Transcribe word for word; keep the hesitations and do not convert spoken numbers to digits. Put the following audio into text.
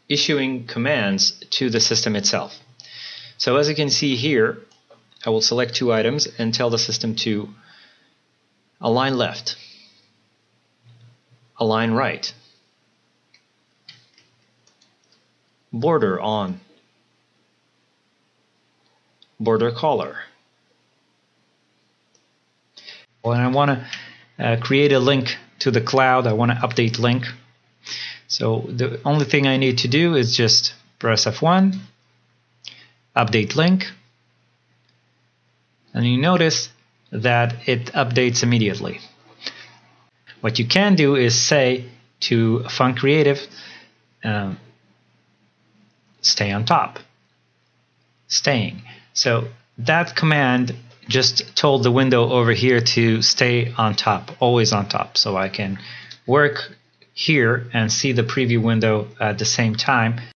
issuing commands to the system itself. So as you can see here, I will select two items and tell the system to align left, align right, border on, border color. When I want to uh, create a link to the cloud, I want to update link. So the only thing I need to do is just press F one, update link, and you notice that it updates immediately. What you can do is say to Func Creative, uh, stay on top, staying. So that command just told the window over here to stay on top, always on top. So I can work here and see the preview window at the same time.